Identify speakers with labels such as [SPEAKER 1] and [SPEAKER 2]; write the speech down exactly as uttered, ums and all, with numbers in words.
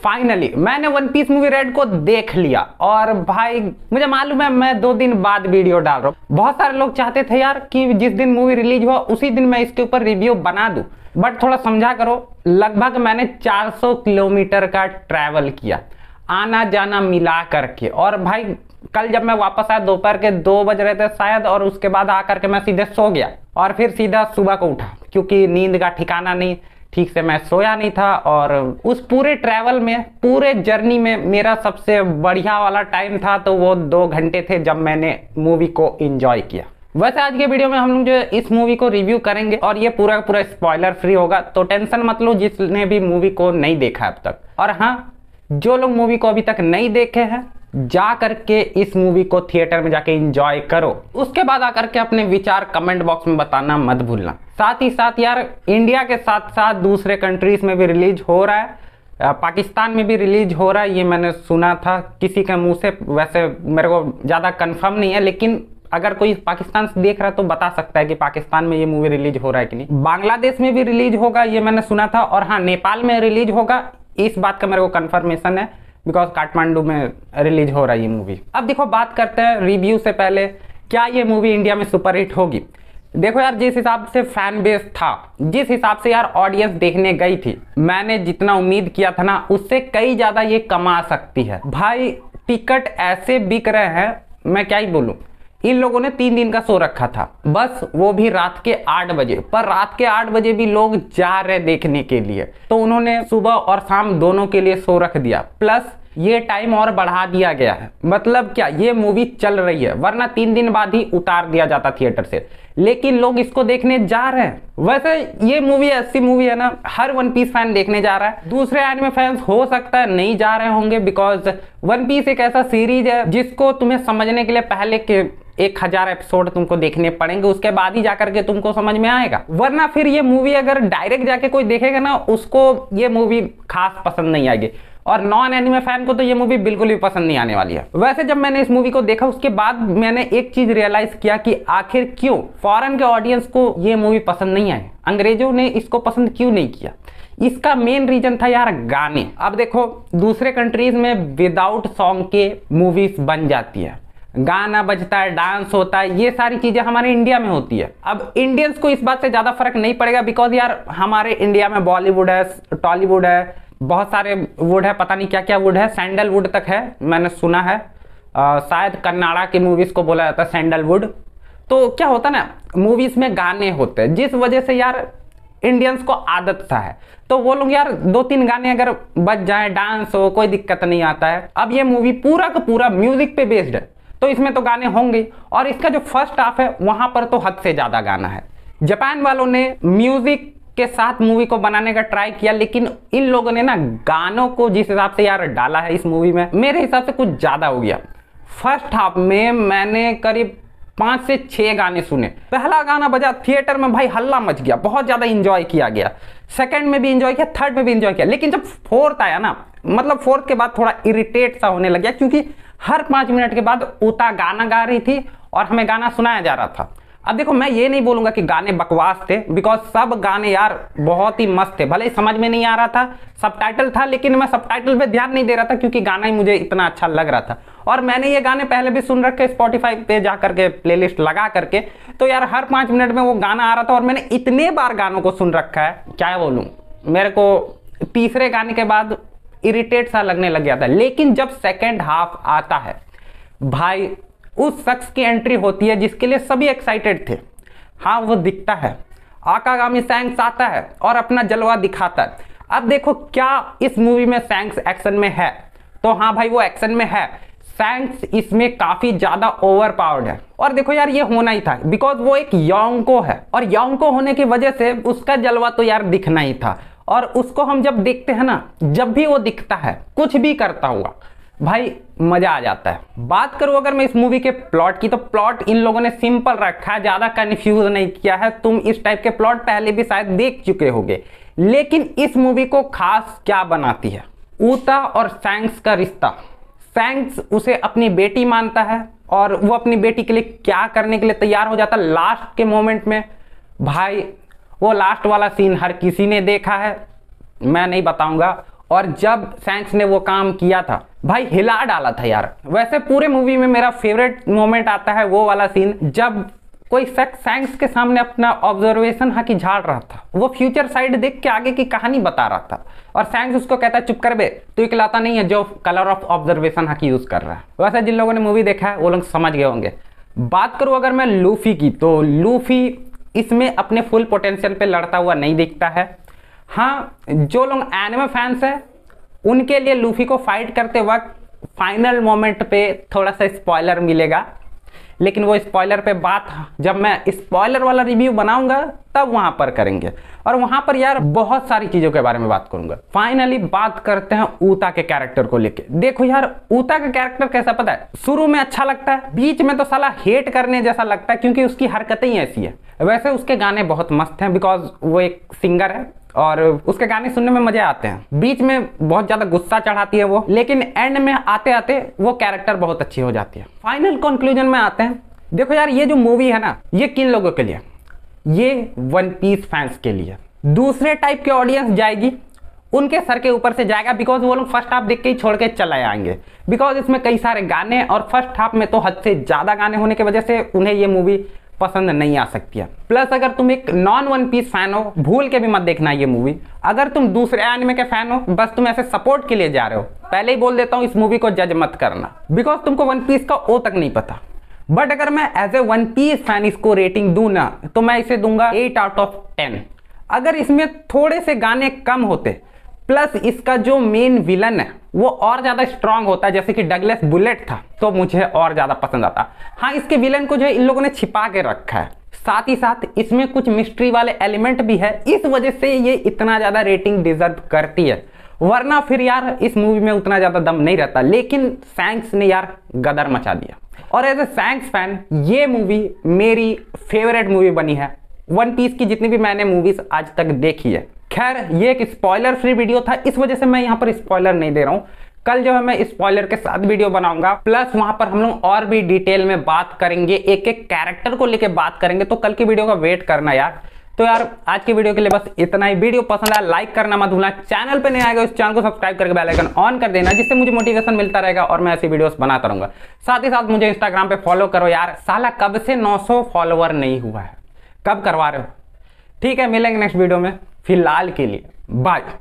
[SPEAKER 1] Finally मैंने one piece movie red को देख लिया और भाई मुझे मालूम है मैं दो दिन बाद वीडियो डाल रहा हूँ। बहुत सारे लोग चाहते थे यार कि जिस दिन मूवी रिलीज हुआ उसी दिन मैं इसके ऊपर रिव्यू बना दूं, बट थोड़ा समझा करो। लगभग मैंने चार सौ किलोमीटर का ट्रैवल किया आना जाना मिला करके, और भाई कल जब मैं वापस आया दोपहर के दो बज रहे थे शायद, और उसके बाद आकर के मैं सीधे सो गया और फिर सीधा सुबह को उठा क्योंकि नींद का ठिकाना नहीं, ठीक से मैं सोया नहीं था। और उस पूरे ट्रैवल में पूरे जर्नी में मेरा सबसे बढ़िया वाला टाइम था तो वो दो घंटे थे जब मैंने मूवी को एंजॉय किया। वैसे आज के वीडियो में हम लोग जो इस मूवी को रिव्यू करेंगे और ये पूरा पूरा स्पॉइलर फ्री होगा, तो टेंशन मत लो जिसने भी मूवी को नहीं देखा अब तक। और हाँ, जो लोग मूवी को अभी तक नहीं देखे हैं जा करके इस मूवी को थिएटर में जाके एंजॉय करो, उसके बाद आकर के अपने विचार कमेंट बॉक्स में बताना मत भूलना। साथ ही साथ यार इंडिया के साथ साथ दूसरे कंट्रीज में भी रिलीज हो रहा है, पाकिस्तान में भी रिलीज हो रहा है, ये मैंने सुना था किसी के मुंह से। वैसे मेरे को ज़्यादा कंफर्म नहीं है, लेकिन अगर कोई पाकिस्तान से देख रहा है तो बता सकता है कि पाकिस्तान में ये मूवी रिलीज हो रहा है कि नहीं। बांग्लादेश में भी रिलीज होगा ये मैंने सुना था, और हाँ नेपाल में रिलीज होगा, इस बात का मेरे को कंफर्मेशन है बिकॉज काठमांडू में रिलीज हो रहा है ये मूवी। अब देखो बात करते हैं रिव्यू से पहले, क्या ये मूवी इंडिया में सुपरहिट होगी। देखो यार जिस हिसाब से फैन बेस था, जिस हिसाब से यार ऑडियंस देखने गई थी, मैंने जितना उम्मीद किया था ना उससे कई ज्यादा ये कमा सकती है। भाई टिकट ऐसे बिक रहे हैं, मैं क्या ही बोलूं। इन लोगों ने तीन दिन का शो रखा था, बस वो भी रात के आठ बजे, पर रात के आठ बजे भी लोग जा रहे देखने के लिए, तो उन्होंने सुबह और शाम दोनों के लिए शो रख दिया, प्लस ये टाइम और बढ़ा दिया गया है। मतलब क्या ये मूवी चल रही है, वरना तीन दिन बाद ही उतार दिया जाता थिएटर से, लेकिन लोग इसको देखने जा रहे हैं। वैसे ये मूवी ऐसी मूवी है ना, हर वन पीस फैन देखने जा रहा है। दूसरे एनिमे फैंस हो सकता है नहीं जा रहे होंगे, बिकॉज वन पीस एक ऐसा सीरीज है जिसको तुम्हें समझने के लिए पहले के एक हजार एपिसोड तुमको देखने पड़ेंगे, उसके बाद ही जाकर के तुमको समझ में आएगा। वरना फिर ये मूवी अगर डायरेक्ट जाके कोई देखेगा ना, उसको ये मूवी खास पसंद नहीं आएगी, और नॉन एनिमे फैन को तो ये मूवी बिल्कुल भी पसंद नहीं आने वाली है। वैसे जब मैंने इस मूवी को देखा उसके बाद मैंने एक चीज रियलाइज किया कि आखिर क्यों फॉरेन के ऑडियंस को ये मूवी पसंद नहीं आई, अंग्रेजों ने इसको पसंद क्यों नहीं किया। इसका मेन रीजन था यार गाने। अब देखो दूसरे कंट्रीज में विदाउट सॉन्ग के मूवीज बन जाती है, गाना बजता है, डांस होता है, ये सारी चीजें हमारे इंडिया में होती है। अब इंडियंस को इस बात से ज्यादा फर्क नहीं पड़ेगा, बिकॉज यार हमारे इंडिया में बॉलीवुड है, टॉलीवुड है, बहुत सारे वुड है, पता नहीं क्या क्या वुड है, सैंडलवुड तक है मैंने सुना है, आ, शायद कन्नाडा की मूवीज को बोला जाता है सैंडलवुड। तो क्या होता है ना, मूवीज में गाने होते हैं, जिस वजह से यार इंडियंस को आदत सा है, तो वो लोग यार दो तीन गाने अगर बज जाए, डांस हो, कोई दिक्कत नहीं आता है। अब ये मूवी पूरा का पूरा म्यूजिक पे बेस्ड है, तो इसमें तो गाने होंगे, और इसका जो फर्स्ट हाफ है वहां पर तो हद से ज्यादा गाना है। जापान वालों ने म्यूजिक के साथ मूवी को बनाने का ट्राई किया, लेकिन इन लोगों ने ना गानों को जिस हिसाब से यार डाला है इस मूवी में, मेरे हिसाब से कुछ ज्यादा हो गया। फर्स्ट हाफ में मैंने करीब पांच से छह गाने सुने। पहला गाना बजा थिएटर में, भाई हल्ला मच गया, बहुत ज्यादा इंजॉय किया गया। सेकंड में भी इंजॉय किया, थर्ड में भी इंजॉय किया, लेकिन जब फोर्थ आया ना, मतलब फोर्थ के बाद थोड़ा इरिटेट सा होने लग गया, क्योंकि हर पांच मिनट के बाद उता गाना गा रही थी और हमें गाना सुनाया जा रहा था। अब देखो मैं ये नहीं बोलूंगा कि गाने बकवास थे, बिकॉज सब गाने यार बहुत ही मस्त थे। भले ही समझ में नहीं आ रहा था, सबटाइटल था, लेकिन मैं सबटाइटल पे ध्यान नहीं दे रहा था क्योंकि गाना ही मुझे इतना अच्छा लग रहा था। और मैंने ये गाने पहले भी सुन रखे स्पॉटिफाई पे जा करके प्लेलिस्ट लगा करके, तो यार हर पांच मिनट में वो गाना आ रहा था, और मैंने इतने बार गानों को सुन रखा है क्या बोलूं। मेरे को तीसरे गाने के बाद इरिटेट सा लगने लग गया था, लेकिन जब सेकेंड हाफ आता है भाई, उस शख्स की एंट्री होती है जिसके लिए सभी एक्साइटेड थे। हाँ वो दिखता है, आकागामी सैंक्स आता है और अपना जलवा दिखाता है। अब देखो क्या इस मूवी में सैंक्स एक्शन में है, तो हाँ भाई वो एक्शन में है। सैंक्स इसमें काफी ज्यादा ओवर पावर्ड है, और देखो यार ये होना ही था, बिकॉज वो एक योंको है, और योंको होने की वजह से उसका जलवा तो यार दिखना ही था। और उसको हम जब देखते हैं ना, जब भी वो दिखता है कुछ भी करता हुआ, भाई मजा आ जाता है। बात करूं अगर मैं इस मूवी के प्लॉट की, तो प्लॉट इन लोगों ने सिंपल रखा है, ज्यादा कंफ्यूज नहीं किया है। तुम इस टाइप के प्लॉट पहले भी शायद देख चुके होंगे, लेकिन इस मूवी को खास क्या बनाती है, ऊता और सैंक्स का रिश्ता। सैंक्स उसे अपनी बेटी मानता है, और वो अपनी बेटी के लिए क्या करने के लिए तैयार हो जाता है लास्ट के मोमेंट में। भाई वो लास्ट वाला सीन हर किसी ने देखा है, मैं नहीं बताऊंगा, और जब सैंक्स ने वो काम किया था भाई हिला डाला था यार। वैसे पूरे मूवी में मेरा फेवरेट मोमेंट आता है वो वाला सीन जब कोई शख्स सैंक्स के सामने अपना ऑब्जर्वेशन हाकी झाड़ रहा था। वो फ्यूचर साइड देख के आगे की कहानी बता रहा था और सैंक्स उसको कहता है चुप कर बे, तू इकलौता नहीं है जो कलर ऑफ ऑब्जर्वेशन हाकी यूज कर रहा है। वैसे जिन लोगों ने मूवी देखा है वो लोग समझ गए होंगे। बात करूं अगर मैं लूफी की, तो लूफी इसमें अपने फुल पोटेंशियल पे लड़ता हुआ नहीं दिखता है। हाँ, जो लोग एनिमे फैंस है उनके लिए लूफी को फाइट करते वक्त फाइनल मोमेंट पे थोड़ा सा स्पॉइलर मिलेगा, लेकिन वो स्पॉइलर पे बात जब मैं स्पॉइलर वाला रिव्यू बनाऊंगा तब वहां पर करेंगे और वहां पर यार बहुत सारी चीजों के बारे में बात करूंगा। फाइनली बात करते हैं ऊता के कैरेक्टर को लेके। देखो यार ऊता का कैरेक्टर कैसा पता है, शुरू में अच्छा लगता है, बीच में तो साला हेट करने जैसा लगता है क्योंकि उसकी हरकतें ही ऐसी है। वैसे उसके गाने बहुत मस्त हैं बिकॉज वो एक सिंगर है और उसके गाने सुनने में मजे आते हैं। बीच में बहुत ज्यादा गुस्सा चढ़ाती है वो, लेकिन एंड में आते आते वो कैरेक्टर बहुत अच्छी हो जाती है। फाइनल कंक्लूजन में आते हैं। देखो यार ये जो मूवी है ना, ये किन लोगों के लिए, ये वन पीस फैंस के लिए। दूसरे टाइप के ऑडियंस जाएगी, उनके सर के ऊपर से जाएगा बिकॉज वो लोग फर्स्ट हाफ देख के ही छोड़ के चले आएंगे बिकॉज इसमें कई सारे गाने और फर्स्ट हाफ में तो हद से ज्यादा गाने होने की वजह से उन्हें ये मूवी पसंद नहीं आ सकती है। प्लस अगर तुम एक नॉन वन पीस फैन हो, भूल के भी मत देखना ये मूवी। अगर तुम दूसरे एनिमे के फैन हो, बस तुम ऐसे सपोर्ट के लिए जा रहे हो, पहले ही बोल देता हूं इस मूवी को जज मत करना बिकॉज तुमको वन पीस का ओ तक नहीं पता। बट अगर मैं as a one piece fan इसको रेटिंग दूं ना, तो मैं इसे दूंगा एट आउट ऑफ टेन। अगर इसमें थोड़े से गाने कम होते प्लस इसका जो मेन विलन है वो और ज्यादा स्ट्रांग होता है, जैसे कि डगलस बुलेट था, तो मुझे और ज्यादा पसंद आता। हाँ, इसके विलन को जो है इन लोगों ने छिपा के रखा है, साथ ही साथ इसमें कुछ मिस्ट्री वाले एलिमेंट भी है, इस वजह से ये इतना ज्यादा रेटिंग डिजर्व करती है। वरना फिर यार इस मूवी में उतना ज्यादा दम नहीं रहता, लेकिन सैंक्स ने यार गदर मचा दिया। और एज ए सैंक्स फैन ये मूवी मेरी फेवरेट मूवी बनी है वन पीस की जितनी भी मैंने मूवीज आज तक देखी है। खैर ये एक स्पॉइलर फ्री वीडियो था, इस वजह से मैं यहाँ पर स्पॉइलर नहीं दे रहा हूँ। कल जो है मैं स्पॉइलर के साथ वीडियो बनाऊंगा, प्लस वहां पर हम लोग और भी डिटेल में बात करेंगे, एक एक कैरेक्टर को लेके बात करेंगे, तो कल की वीडियो का वेट करना यार। तो यार आज की वीडियो के लिए बस इतना ही। वीडियो पसंद आया लाइक करना मत भूलना, चैनल पे नहीं आएगा इस चैनल को सब्सक्राइब करके बेल आइकन ऑन कर देना, जिससे मुझे मोटिवेशन मिलता रहेगा और मैं ऐसी वीडियोस बनाता रहूंगा। साथ ही साथ मुझे इंस्टाग्राम पे फॉलो करो यार, साला कब से नौ सौ फॉलोवर नहीं हुआ है, कब करवा रहे हो। ठीक है, मिलेंगे नेक्स्ट वीडियो में, फिलहाल के लिए बाय।